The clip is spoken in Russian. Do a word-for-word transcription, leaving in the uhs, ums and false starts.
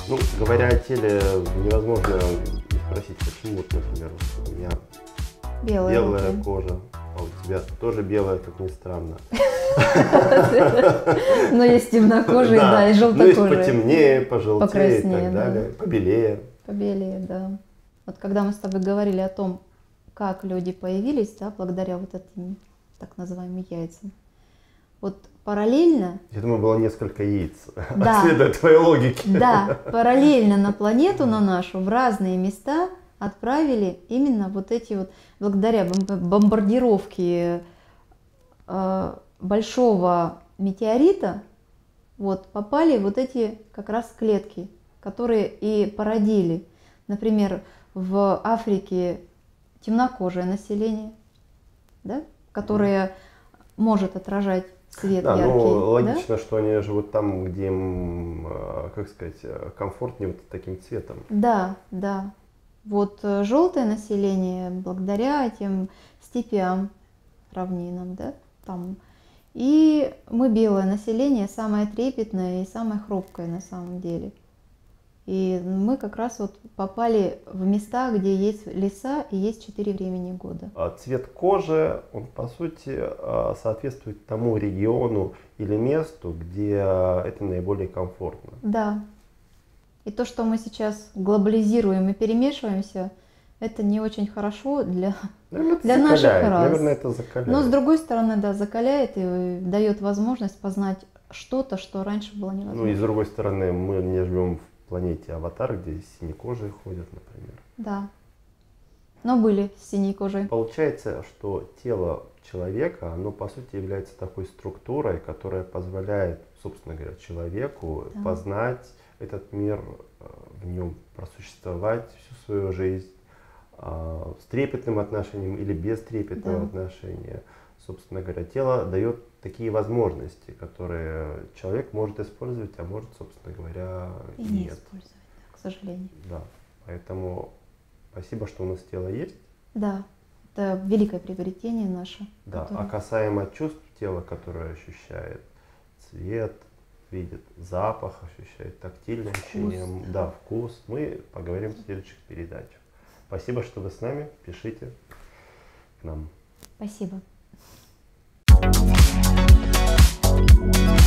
Ну, говоря о теле, невозможно не спросить, почему, вот, например, у меня белая, белая кожа, а у тебя тоже белая, как ни странно. Но есть темнокожие, да, и желтокожие. Ну, есть потемнее, пожелтее и так далее, побелее. Побелее, да. Вот когда мы с тобой говорили о том, как люди появились, да, благодаря вот этим так называемым яйцам, вот параллельно... Я думаю, было несколько яиц, да, следуя твоей логике. Да, параллельно на планету, на нашу, в разные места отправили именно вот эти вот, благодаря бомбардировке э, большого метеорита, вот, попали вот эти как раз клетки, которые и породили. Например, в Африке темнокожее население, да, которое может отражать свет да, яркий. Ну, логично, да? что они живут там, где им, как сказать, комфортнее вот таким цветом. Да, да. Вот желтое население благодаря этим степям, равнинам, да, там. И мы белое население, самое трепетное и самое хрупкое на самом деле. И мы как раз вот попали в места, где есть леса и есть четыре времени года. Цвет кожи, он по сути соответствует тому региону или месту, где это наиболее комфортно. Да. И то, что мы сейчас глобализируем и перемешиваемся, это не очень хорошо для, Наверное, это для наших рас. Наверное, это закаляет. Но с другой стороны, да, закаляет и дает возможность познать что-то, что раньше было невозможно. Ну и с другой стороны, мы не живем в планете Аватар, где синекожие ходят, например. Да. Но были синей кожей. Получается, что тело человека, оно по сути является такой структурой, которая позволяет, собственно говоря, человеку да. познать этот мир, в нем просуществовать всю свою жизнь с трепетным отношением или без трепетного да. отношения. Собственно говоря, тело дает такие возможности, которые человек может использовать, а может, собственно говоря, и нет. не использовать, да, к сожалению. Да, поэтому спасибо, что у нас тело есть. Да, это великое приобретение наше. Да, которое... а касаемо чувств тела, которое ощущает цвет, видит запах, ощущает тактильное ощущение, да, вкус, мы поговорим в следующих передачах. Спасибо, что вы с нами. Пишите к нам. Спасибо. Thank you.